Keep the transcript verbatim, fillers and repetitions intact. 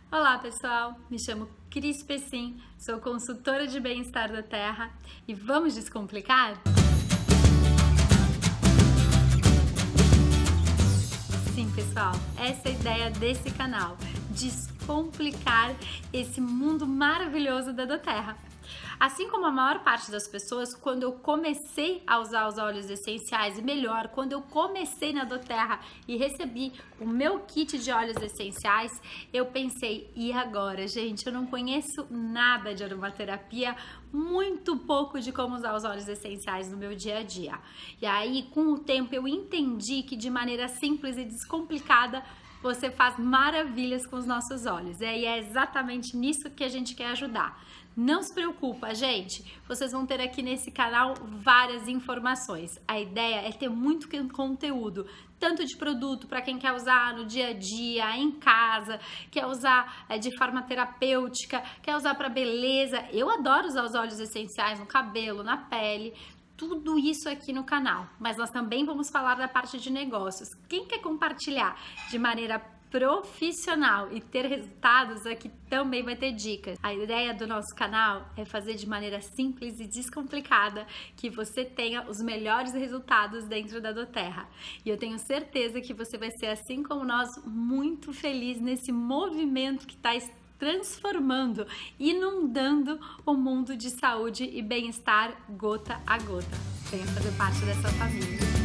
Olá pessoal, me chamo Cris Pessim, sou consultora de bem-estar da Terra e vamos descomplicar? Sim pessoal, essa é a ideia desse canal, descomplicar esse mundo maravilhoso da Terra. Assim como a maior parte das pessoas, quando eu comecei a usar os óleos essenciais, e melhor, quando eu comecei na doTERRA e recebi o meu kit de óleos essenciais, eu pensei, e agora, gente? Eu não conheço nada de aromaterapia, muito pouco de como usar os óleos essenciais no meu dia a dia. E aí, com o tempo, eu entendi que de maneira simples e descomplicada, você faz maravilhas com os nossos óleos. E é exatamente nisso que a gente quer ajudar. Não se preocupa, gente, vocês vão ter aqui nesse canal várias informações. A ideia é ter muito conteúdo, tanto de produto para quem quer usar no dia a dia, em casa, quer usar de forma terapêutica, quer usar para beleza. Eu adoro usar os óleos essenciais no cabelo, na pele. Tudo isso aqui no canal, mas nós também vamos falar da parte de negócios. Quem quer compartilhar de maneira profissional e ter resultados, aqui também vai ter dicas. A ideia do nosso canal é fazer de maneira simples e descomplicada que você tenha os melhores resultados dentro da doTERRA. E eu tenho certeza que você vai ser, assim como nós, muito feliz nesse movimento que está transformando, inundando o mundo de saúde e bem-estar gota a gota. Venha fazer parte dessa família.